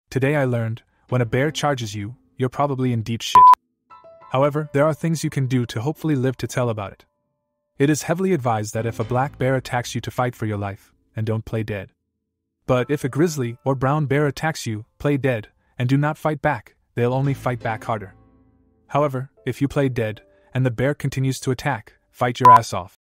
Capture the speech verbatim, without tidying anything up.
Today I learned, when a bear charges you, you're probably in deep shit. However, there are things you can do to hopefully live to tell about it. It is heavily advised that if a black bear attacks you to fight for your life, and don't play dead. But if a grizzly or brown bear attacks you, play dead, and do not fight back, they'll only fight back harder. However, if you play dead, and the bear continues to attack, fight your ass off.